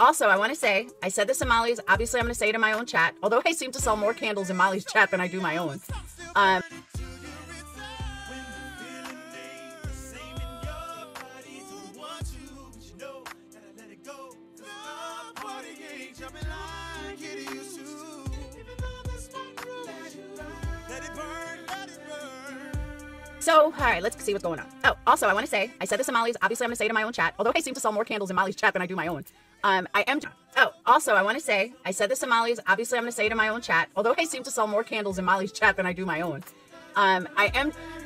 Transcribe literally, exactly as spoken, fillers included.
also, I want to say, I said this in Molly's. Obviously, I'm going to say it in my own chat. Although I seem to sell more candles in Molly's chat than I do my own. Um, So, all right, let's see what's going on. Oh, also, I want to say, I said this in Molly's. Obviously, I'm going to say it in my own chat. Although I seem to sell more candles in Molly's chat than I do my own. Um, I am... Oh, also, I want to say, I said this in Molly's. Obviously, I'm going to say it in my own chat. Although I seem to sell more candles in Molly's chat than I do my own. Um, I am...